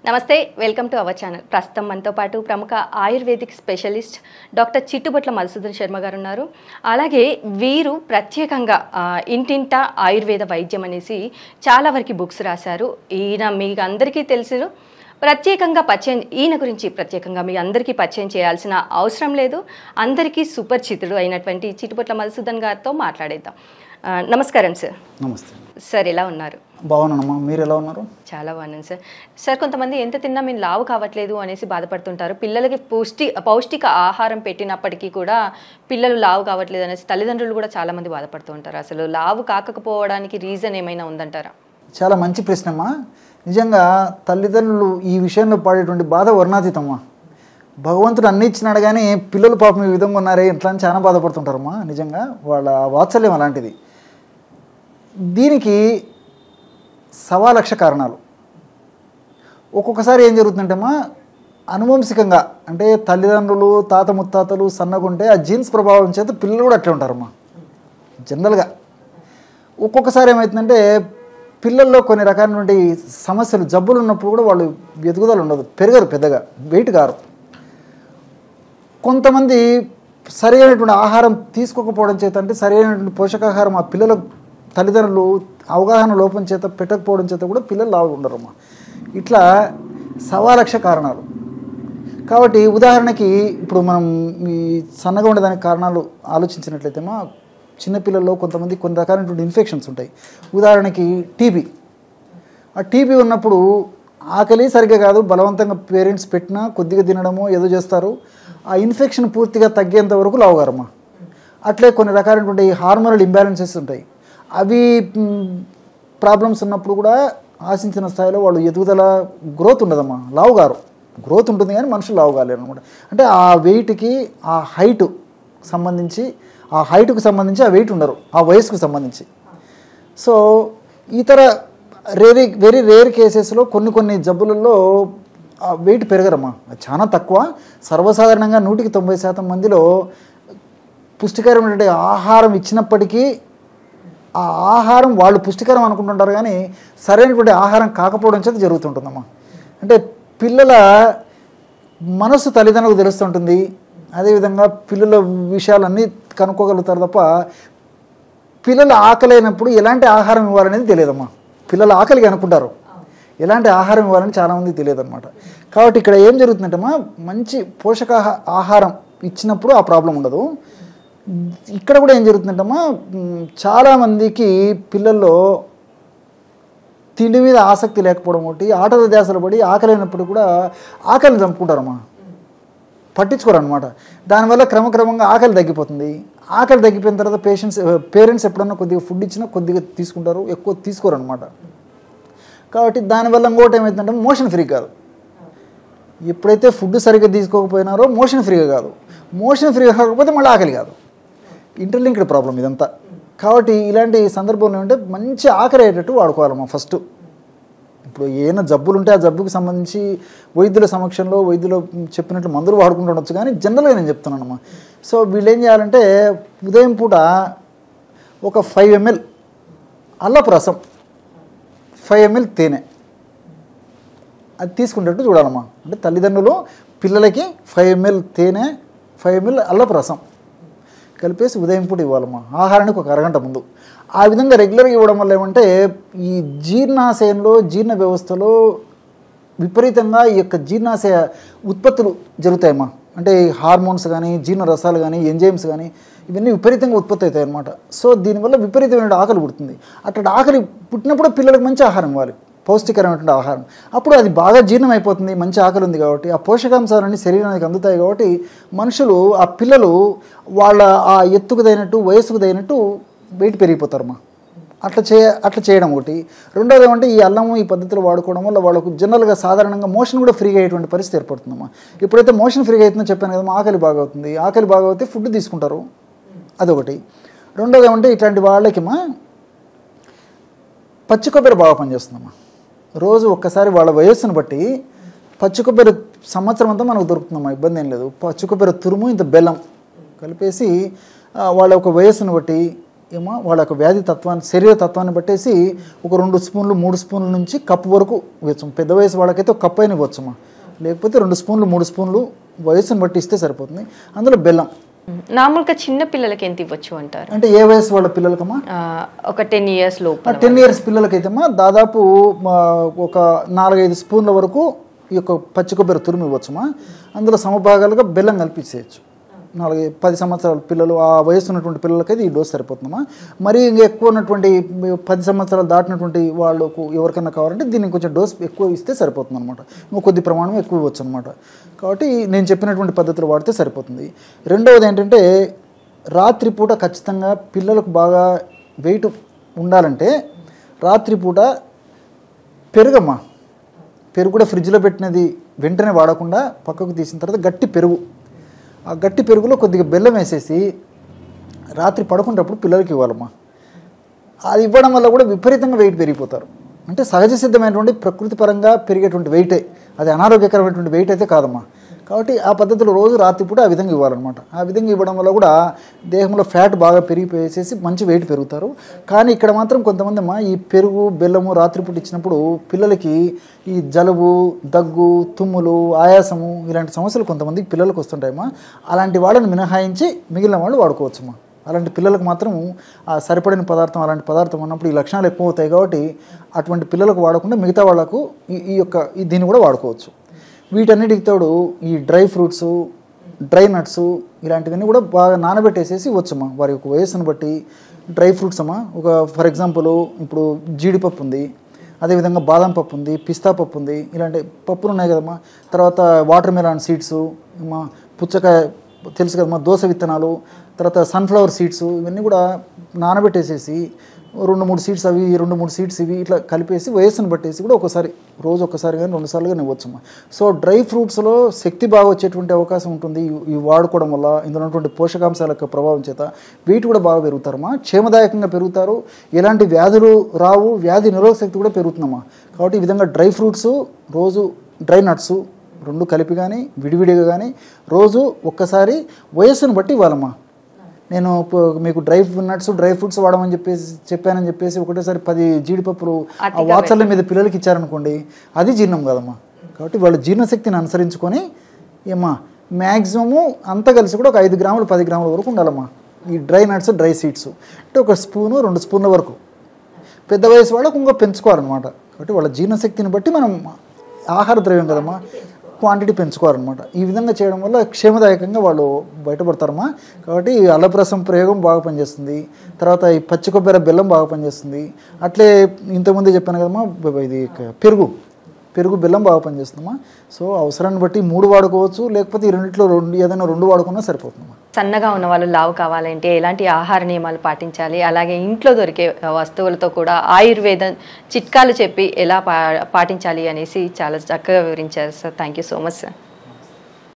నమస్తే, welcome to our channel. ప్రస్తుతం మనతో పాటు ప్రముఖ ఆయుర్వేదిక్ స్పెషలిస్ట్ డాక్టర్ చిట్టుబొట్ల మధుసూదన్ శర్మ గారు ఉన్నారు. అలాగే వీరు ప్రత్యేకంగా ఇంటింట ఆయుర్వేద వైద్యం అనేసి చాలా వరకు బుక్స్ రాశారు. ఈయన మీకు అందరికీ తెలుసు. ప్రత్యేకంగా ఈయన గురించి ప్రత్యేకంగా మీ అందరికీ పరిచయం చేయాల్సిన అవసరం లేదు. అందరికీ సుపరిచితుడు అయినటువంటి చిట్టుబొట్ల మధుసూదన్ గారితో మాట్లాడేద్దాం. నమస్కారం సార్. నమస్తే సార్, ఎలా ఉన్నారు? బాగున్నానమ్మా, మీరు ఎలా ఉన్నారు? చాలా బాగున్నాను సార్. సార్, కొంతమంది ఎంత తిన్నా మేము లావు కావట్లేదు అనేసి బాధపడుతుంటారు. పిల్లలకి పౌష్టిక ఆహారం పెట్టినప్పటికీ కూడా పిల్లలు లావు కావట్లేదు అనేసి తల్లిదండ్రులు కూడా చాలామంది బాధపడుతూ ఉంటారు. అసలు లావు కాకపోవడానికి రీజన్ ఏమైనా ఉందంటారా? చాలా మంచి ప్రశ్నమ్మా. నిజంగా తల్లిదండ్రులు ఈ విషయంలో పడేటువంటి బాధ వర్ణాతీతమ్మా. భగవంతుడు అన్ని ఇచ్చినాడు కానీ పిల్లలు పాపం ఈ విధంగా ఉన్నారే ఇట్లా అని చాలా బాధపడుతుంటారమ్మా. నిజంగా వాళ్ళ వాత్సల్యం అలాంటిది. దీనికి 1,00,000 కారణాలు. ఒక్కొక్కసారి ఏం జరుగుతుందంటేమ్మా, అనువంశికంగా అంటే తల్లిదండ్రులు తాత ముత్తాతలు సన్నగుంటే ఆ జీన్స్ ప్రభావం చేత పిల్లలు కూడా అట్లే ఉంటారమ్మా జనరల్గా. ఒక్కొక్కసారి ఏమవుతుందంటే పిల్లల్లో కొన్ని రకాలైనటువంటి సమస్యలు జబ్బులు ఉన్నప్పుడు కూడా వాళ్ళు ఎదుగుదల ఉండదు, పెరగరు, పెద్దగా వెయిట్ కారు. కొంతమంది సరైనటువంటి ఆహారం తీసుకోకపోవడం చేత, అంటే సరైనటువంటి పోషకాహారం ఆ పిల్లల తల్లిదండ్రులు అవగాహన లోపం చేత పెట్టకపోవడం చేత కూడా పిల్లలు లావు ఉండరమ్మా. ఇట్లా 1,00,000 కారణాలు. కాబట్టి ఉదాహరణకి ఇప్పుడు మనం ఈ సన్నగా ఉండేదానికి కారణాలు ఆలోచించినట్లయితే మా చిన్నపిల్లల్లో కొంతమంది కొన్ని రకాలైనటువంటి ఇన్ఫెక్షన్స్ ఉంటాయి. ఉదాహరణకి టీబీ. ఆ టీబీ ఉన్నప్పుడు ఆకలి సరిగ్గా కాదు, బలవంతంగా పేరెంట్స్ పెట్టినా కొద్దిగా తినడమో ఏదో చేస్తారు. ఆ ఇన్ఫెక్షన్ పూర్తిగా తగ్గేంత వరకు లావుగారమ్మా. అట్లే కొన్ని రకాలైనటువంటి హార్మోనల్ ఇంబ్యాలెన్సెస్ ఉంటాయి. అవి ప్రాబ్లమ్స్ ఉన్నప్పుడు కూడా ఆశించిన స్థాయిలో వాళ్ళు ఎదుగుదల గ్రోత్ ఉండదమ్మా, లావుగారు. గ్రోత్ ఉంటుంది కానీ మనుషులు లావు కాలేరు అనమాట. అంటే ఆ వెయిట్కి ఆ హైట్కు సంబంధించి ఆ వెయిట్ ఉండరు, ఆ వయసుకు సంబంధించి. సో ఇతర వెరీ రేర్ కేసెస్లో కొన్ని జబ్బులలో వెయిట్ పెరగరమ్మా, అది చాలా తక్కువ. సర్వసాధారణంగా 100% మందిలో పుష్టికరమైనటువంటి ఆహారం ఇచ్చినప్పటికీ ఆ ఆహారం వాళ్ళు పుష్టికరం అనుకుంటుంటారు కానీ సరైనటువంటి ఆహారం కాకపోవడం చేత జరుగుతుంటుందమ్మా. అంటే పిల్లల మనసు తల్లిదండ్రులకు తెలుస్తుంటుంది. అదేవిధంగా పిల్లల విషయాలన్నీ కనుక్కోగలుగుతారు తప్ప పిల్లల ఆకలైనప్పుడు ఎలాంటి ఆహారం ఇవ్వాలనేది తెలియదమ్మా. పిల్లల ఆకలికి అనుకుంటారు, ఎలాంటి ఆహారం ఇవ్వాలని చాలామందికి తెలియదు అనమాట. కాబట్టి ఇక్కడ ఏం జరుగుతుందంటేమా, మంచి ఆహారం ఇచ్చినప్పుడు ఆ ప్రాబ్లం ఉండదు. ఇక్కడ కూడా ఏం జరుగుతుందంటమ్మా, చాలామందికి పిల్లల్లో తిండి మీద ఆసక్తి లేకపోవడం ఒకటి, ఆటల ధ్యాసలు పడి ఆకలైనప్పుడు కూడా ఆకలిని చంపుకుంటారమ్మా, పట్టించుకోరు అనమాట. దానివల్ల క్రమక్రమంగా ఆకలి తగ్గిపోతుంది. ఆకలి తగ్గిపోయిన తర్వాత పేరెంట్స్ ఎప్పుడన్నా కొద్దిగా ఫుడ్ ఇచ్చినా కొద్దిగా తీసుకుంటారు, ఎక్కువ తీసుకోరు అనమాట. కాబట్టి దానివల్ల ఇంకోటి ఏమవుతుందంటే మోషన్ ఫ్రీ కాదు. ఎప్పుడైతే ఫుడ్ సరిగ్గా తీసుకోకపోయినారో మోషన్ ఫ్రీగా కాదు, మోషన్ ఫ్రీగా కాకపోతే మళ్ళీ ఆకలి కాదు. ఇంటర్లింక్డ్ ప్రాబ్లం ఇదంతా. కాబట్టి ఇలాంటి సందర్భంలో అంటే మంచి ఆకలి అయ్యేటట్టు వాడుకోవాలమ్మా ఫస్ట్. ఇప్పుడు ఏమైనా జబ్బులు ఉంటే ఆ జబ్బుకి సంబంధించి వైద్యుల సమక్షంలో వైద్యులు చెప్పినట్లు మందులు వాడుకుంటుండొచ్చు, కానీ జనరల్గా నేను చెప్తున్నానమ్మా. సో వీళ్ళు ఏం చేయాలంటే ఉదయం పూట ఒక 5 ml అల్లపు రసం, 5 ml తేనె అది తీసుకునేటట్టు చూడాలమ్మా. అంటే తల్లిదండ్రులు పిల్లలకి 5 ml తేనె, 5 ml అల్లపు రసం కలిపేసి ఉదయం పూట ఇవ్వాలమ్మా, ఆహారానికి ఒక అరగంట ముందు. ఆ విధంగా రెగ్యులర్గా ఇవ్వడం వల్ల ఏమంటే ఈ జీర్ణాశయంలో జీర్ణ వ్యవస్థలో విపరీతంగా ఈ యొక్క జీర్ణాశయ ఉత్పత్తులు జరుగుతాయమ్మా. అంటే హార్మోన్స్ కానీ జీర్ణ రసాలు కానీ ఎంజైమ్స్ కానీ ఇవన్నీ విపరీతంగా ఉత్పత్తి అవుతాయి అన్నమాట. సో దీనివల్ల విపరీతమైన ఆకలి పుడుతుంది. అట్లా ఆకలి పుట్టినప్పుడు పిల్లలకు మంచి ఆహారం ఇవ్వాలి, పౌష్టికరమైనటువంటి ఆహారం. అప్పుడు అది బాగా జీర్ణం అయిపోతుంది, మంచి ఆకలి ఉంది కాబట్టి ఆ పోషకాంశాలన్నీ శరీరానికి అందుతాయి. కాబట్టి మనుషులు ఆ పిల్లలు వాళ్ళ ఆ ఎత్తుకు తగినట్టు వయసుకు తగినట్టు వెయిట్ పెరిగిపోతారమ్మా. అట్లా చేయడం ఒకటి. రెండోది ఏమంటే ఈ అల్లము ఈ పద్ధతిలో వాడుకోవడం వల్ల వాళ్ళకు జనరల్గా సాధారణంగా మోషన్ కూడా ఫ్రీగా అయ్యేటువంటి పరిస్థితి ఏర్పడుతుందమ్మా. ఎప్పుడైతే మోషన్ ఫ్రీగా అవుతుందో చెప్పాను కదమ్మా, ఆకలి బాగా అవుతుంది. ఆకలి బాగా అవుతే ఫుడ్ తీసుకుంటారు, అదొకటి. రెండోది ఏమంటే ఇట్లాంటి వాళ్ళకిమా పచ్చి కొబ్బరి బాగా పనిచేస్తుందమ్మా. రోజు ఒక్కసారి వాళ్ళ వయస్సును బట్టి పచ్చి కొబ్బరి సంవత్సరం అంతా మనకు దొరుకుతుందమ్మా, ఇబ్బంది ఏం లేదు. పచ్చి కొబ్బరి తురుము ఇంత బెల్లం కలిపేసి వాళ్ళ ఒక వయస్సును బట్టి ఏమో వాళ్ళ యొక్క వ్యాధి తత్వాన్ని శరీర తత్వాన్ని బట్టేసి ఒక 2 స్పూన్లు 3 స్పూన్ల నుంచి కప్పు వరకు ఇవ్వచ్చు. పెద్ద వయసు వాళ్ళకైతే ఒక కప్పు అయినా ఇవ్వచ్చమ్మా, లేకపోతే 2 స్పూన్లు 3 స్పూన్లు వయసును బట్టి ఇస్తే సరిపోతుంది. అందులో బెల్లం. నార్మల్గా చిన్న పిల్లలకి ఎంత ఇవ్వచ్చు అంటారు? అంటే ఏ వయసు వాళ్ళ పిల్లలకమ్మా? ఒక 10 years లోపు. 10 years పిల్లలకైతేమ్మా దాదాపు ఒక 4-5 స్పూన్ల వరకు ఈ యొక్క పచ్చి కొబ్బరి తురుము ఇవ్వచ్చమ్మా. అందులో సమభాగాలుగా బెల్లం కలిపించేయచ్చు. 10 సంవత్సరాల పిల్లలు ఆ వయసు ఉన్నటువంటి పిల్లలకైతే ఈ డోస్ సరిపోతుందమ్మా. మరి ఇంకా ఎక్కువ ఉన్నటువంటి 10 సంవత్సరాలు దాటినటువంటి వాళ్ళకు ఎవరికైనా కావాలంటే దీనికి కొంచెం డోస్ ఎక్కువ ఇస్తే సరిపోతుంది అనమాట. కొద్ది ప్రమాణం ఎక్కువ ఇవ్వచ్చు అనమాట. కాబట్టి నేను చెప్పినటువంటి పద్ధతులు వాడితే సరిపోతుంది. రెండవది ఏంటంటే రాత్రిపూట ఖచ్చితంగా పిల్లలకు బాగా వెయిట్ ఉండాలంటే రాత్రిపూట పెరుగమ్మా, పెరుగు కూడా ఫ్రిడ్జ్లో పెట్టినది వెంటనే వాడకుండా పక్కకు తీసిన తర్వాత గట్టి పెరుగు, ఆ గట్టి పెరుగులో కొద్దిగా బెల్లం వేసేసి రాత్రి పడుకునేటప్పుడు పిల్లలకి ఇవ్వాలమ్మా. అది ఇవ్వడం వల్ల కూడా విపరీతంగా వెయిట్ పెరిగిపోతారు. అంటే సహజ సిద్ధమైనటువంటి ప్రకృతి పరంగా పెరిగేటువంటి వెయిటే, అది అనారోగ్యకరమైనటువంటి వెయిట్ అయితే కాదమ్మా. కాబట్టి ఆ పద్ధతిలో రోజు రాత్రిపూట ఆ విధంగా ఇవ్వాలన్నమాట. ఆ విధంగా ఇవ్వడం వల్ల కూడా దేహంలో ఫ్యాట్ బాగా పెరిగిపోయేసేసి మంచి వెయిట్ పెరుగుతారు. కానీ ఇక్కడ మాత్రం కొంతమంది అమ్మా ఈ పెరుగు బెల్లము రాత్రిపూట ఇచ్చినప్పుడు పిల్లలకి ఈ జలుబు, దగ్గు, తుమ్ములు, ఆయాసము ఇలాంటి సమస్యలు కొంతమందికి పిల్లలకు వస్తుంటాయమ్మా. అలాంటి వాళ్ళని మినహాయించి మిగిలిన వాళ్ళు వాడుకోవచ్చమ్మా. అలాంటి పిల్లలకు మాత్రం ఆ సరిపడిన పదార్థం అలాంటి పదార్థం ఉన్నప్పుడు ఈ లక్షణాలు ఎక్కువ అవుతాయి. కాబట్టి అటువంటి పిల్లలకు వాడకుండా మిగతా వాళ్ళకు దీన్ని కూడా వాడుకోవచ్చు. వీటన్నిటికి తోడు ఈ డ్రై ఫ్రూట్స్, డ్రై నట్స్ ఇలాంటివన్నీ కూడా బాగా నానబెట్టేసేసి ఇవ్వచ్చమ్మా. వారి యొక్క వయస్సును బట్టి డ్రై ఫ్రూట్స్ అమ్మా, ఒక ఫర్ ఎగ్జాంపుల్ ఇప్పుడు జీడిపప్పు ఉంది, అదేవిధంగా బాదం పప్పు ఉంది, పిస్తా పప్పు ఉంది, ఇలాంటి పప్పులు ఉన్నాయి కదమ్మా. తర్వాత వాటర్ మెలాన్ సీడ్స్ అమ్మా, పుచ్చకాయ తెలుసు కదమ్మా, దోస విత్తనాలు, తర్వాత సన్ఫ్లవర్ సీడ్స్ ఇవన్నీ కూడా నానబెట్టేసేసి 2-3 సీడ్స్ అవి 2-3 సీడ్స్ ఇవి ఇట్లా కలిపేసి వయస్సును బట్టేసి కూడా రోజు ఒకసారి కానీ 2 సార్లు కానీ ఇవ్వచ్చమ్మా. సో డ్రై ఫ్రూట్స్లో శక్తి బాగా వచ్చేటువంటి అవకాశం ఉంటుంది. ఇవి వాడుకోవడం వల్ల ఇందులో ఉన్నటువంటి పోషకాంశాల యొక్క ప్రభావం చేత వెయిట్ కూడా బాగా పెరుగుతారమ్మా, క్షేమదాయకంగా పెరుగుతారు, ఎలాంటి వ్యాధులు రావు, వ్యాధి నిరోధక శక్తి కూడా పెరుగుతుందమ్మా. కాబట్టి ఈ విధంగా డ్రై ఫ్రూట్స్ రోజు, డ్రై నట్స్ 2 కలిపి కానీ విడివిడిగా కానీ రోజు ఒక్కసారి వయస్సును బట్టి ఇవ్వాలమ్మా. నేను మీకు డ్రై నట్స్ డ్రై ఫ్రూట్స్ వాడమని చెప్పానని చెప్పేసి ఒకటేసారి 10 జీడిపప్పులు ఆ వాత్సల్యం మీద పిల్లలకి ఇచ్చారనుకోండి, అది జీర్ణం కాదమ్మా. కాబట్టి వాళ్ళ జీర్ణశక్తిని అనుసరించుకొని ఏమ్మా మ్యాక్సిమము అంతా కలిసి కూడా ఒక 5 గ్రాములు 10 గ్రాముల వరకు ఉండాలమ్మా ఈ డ్రై నట్స్ డ్రై సీడ్స్. అంటే 1 స్పూను 2 స్పూన్ల వరకు. పెద్ద వయసు వాళ్ళకు ఇంకా పెంచుకోవాలన్నమాట. కాబట్టి వాళ్ళ జీర్ణశక్తిని బట్టి మనం ఆహార ద్రవ్యం కదమ్మా క్వాంటిటీ పెంచుకోవాలన్నమాట. ఈ విధంగా చేయడం వల్ల క్షేమదాయకంగా వాళ్ళు బయటపడతారమ్మా. కాబట్టి అల్లప్రసం ప్రయోగం బాగా పనిచేస్తుంది. తర్వాత ఈ పచ్చి కొబ్బరి బెల్లం బాగా పనిచేస్తుంది. అట్లే ఇంతకుముందే చెప్పాను కదమ్మా, ఇది పెరుగు బెల్లం బాగా పనిచేస్తుందమ్మా. సో అవసరాన్ని బట్టి 3 వాడుకోవచ్చు, లేకపోతే ఈ రెండిట్లో ఏదైనా 2 వాడుకున్నా సరిపోతుందమ్మా. సన్నగా ఉన్న వాళ్ళు లావు కావాలంటే ఎలాంటి ఆహార నియమాలు పాటించాలి, అలాగే ఇంట్లో దొరికే వస్తువులతో కూడా ఆయుర్వేదం చిట్కాలు చెప్పి ఎలా పాటించాలి అనేసి చాలా చక్కగా వివరించారు sir. Thank you so much sir.